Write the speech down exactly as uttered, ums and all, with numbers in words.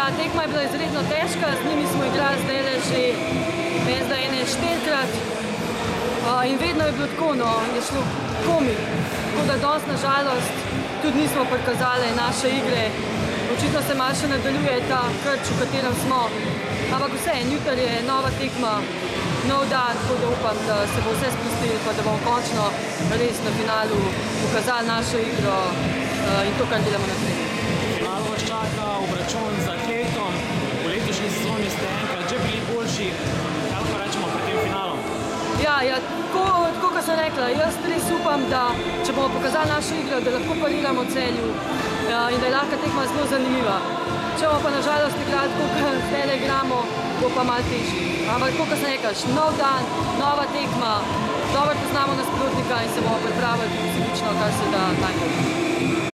Ja, tekma je bila izredno težka, z njimi smo igrali zdaj že meni zdaj ene štirikrat in vedno je bilo tako, no, je šlo komi. Tako da dosti na žalost tudi nismo prikazali naše igre. Očitno se malo še nadaljuje ta krč, v katerem smo. Ampak vse, jutri je nova tekma, nov dan, tako da upam, da se bo vse sprostili, pa da bomo končno res na finalu pokazali našo igro in to, kar delamo na treningu. Finalu vas čaka obračun z Atletom. V letošnji sezoni ste enkrat že bili boljši. Kaj lahko rečemo pred tem finalom? Ja, ja, tako, tako kot sem rekla, jaz res upam, da če bomo pokazali našo igro, da lahko pariramo Celju in da je lahko tekma zelo zanimiva. Če bomo pa na žalost igrali tako, kot zdaj igramo, bo pa malo težje. Ampak tako, kot sem rekla, nov dan, nova tekma, dobro poznamo nasprotnika in se bomo pripravili fizično, kar se da najbolj.